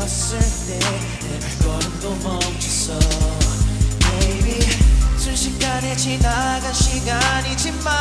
멈췄을 때 내 발걸음도 멈췄어 Baby 순식간에 지나간 시간이지만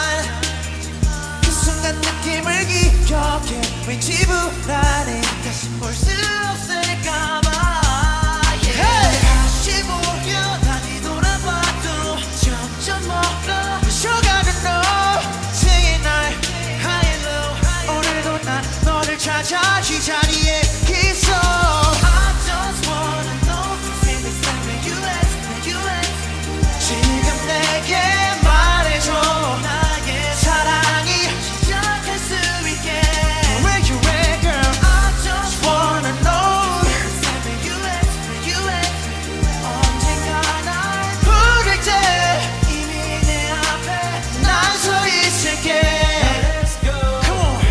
그 순간 느낌을 기억해 왠지 불안해 다시 볼 수 없을까봐 yeah. 다시 보려 다시 돌아봐도 점점 멀어져가는 너 Singing night high and low 오늘도 난 너를 찾아 이 자리에 있어 I just wanna know if it's time where you at where you at 지금 내게 말해줘 나의 사랑이 시작할 수 있게 Where you at girl I just wanna know where you at where you at 언젠가 날 부를 때 이미 내 앞에 난 서 있을게 Let's go Come on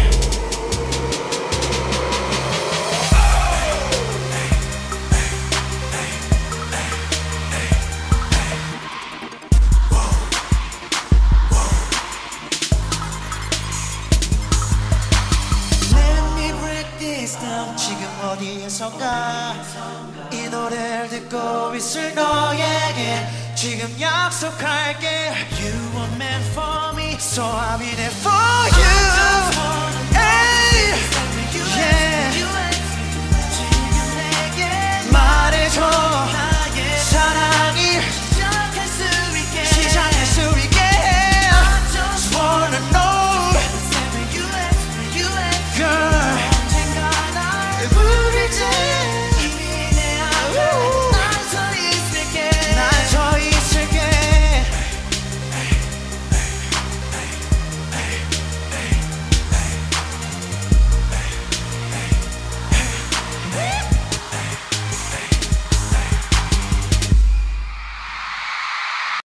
Let me break this down 지금 어디에선가 이 노래를 듣고 있을 너에게 지금 약속할게 You were meant for me So I'll be there for you